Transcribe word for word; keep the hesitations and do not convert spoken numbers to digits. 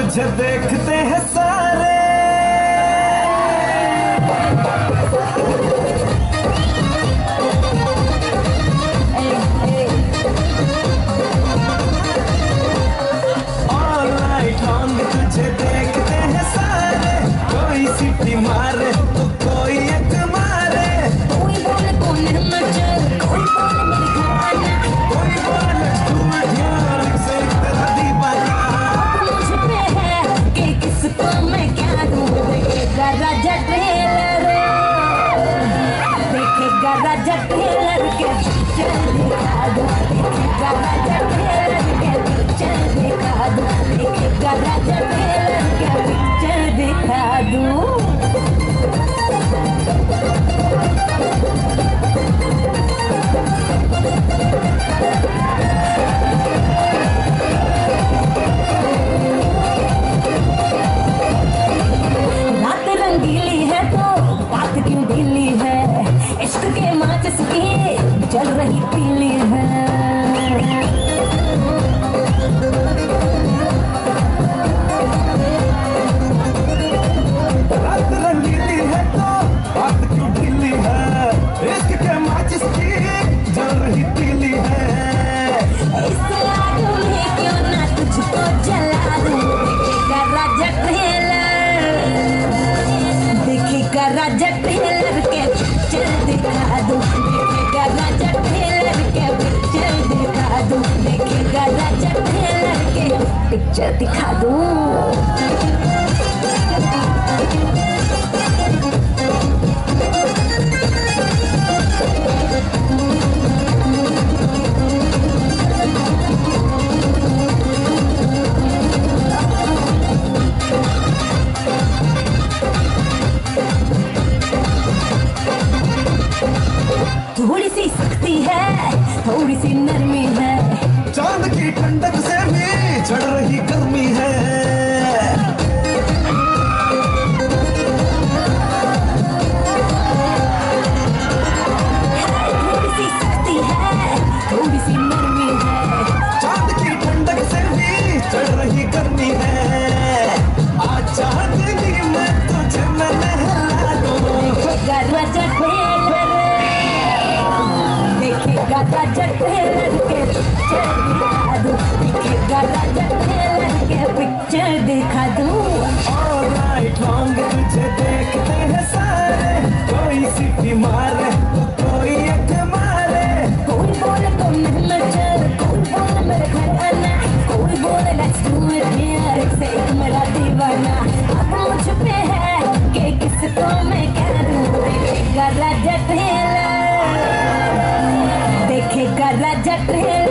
तुझे देखते हैं सारे। ऑल नाइट लॉन्ग तुझे देखते हैं सारे। कोई सीटी मारे तो कोई एक मारे। कोई बोले कौन नजर, कोई बोले मेरी खाना, कोई बोले तू ध्यान से तेरा दीवाना। मुझ पे है कि किसको मैं क्या दूं। देखेगा राजा ट्रेलर, देखेगा राजा ट्रेलर के पिक्चर दिखा दूं। देखेगा राजा ट्रेलर के पिक्चर दिखा दूं। देखेगा राजा ट्रेलर के पिक्चर दिखा दूं। रात रंगीली है तो बात क्यों ढीली है। इश्क के माचिस की चल रही पीली है। रात रंगीली है तो बात क्यों ढीली है। इश्क के माचिस की जल रही पीली है। इससे आगे में क्यों ना तुझको जला दूं। देखेगा राजा ट्रेलर, देखेगा राजा ट्रेलर के पिक्चर दिखा दूं। देखेगा राजा ट्रेलर के पिक्चर दिखा दूं। देखेगा राजा ट्रेलर के पिक्चर दिखा दूं। थोड़ी सी सख्ती है, थोड़ी सी नरमी है। चांद की ठंडक से भी चढ़ रही गर्मी है। थोड़ी सी सख्ती है, थोड़ी सी नरमी है। चांद की ठंडक से भी चढ़ रही गर्मी है। आज चांदनी में तुझे मैं नहला दूं। देखेगा राजा ट्रेलर, देखेगा राजा ट्रेलर के पिक्चर दिखा दूं। देखेगा राजा ट्रेलर के पिक्चर दिखा दूं। ऑल नाइट लॉन्ग तुझे देखते हैं सारे। कोई सीटी मारे तो कोई एक मारे। कोई बोले तो मैं नजर, कोई बोले मेरे घर आना, कोई बोले लेट्स डू इट हियर। एक से एक मेरा दीवाना। अब मुझ पे है कि किसको मैं क्या दूं। देखेगा राजा ट्रेलर, देखेगा राजा ट्रेलर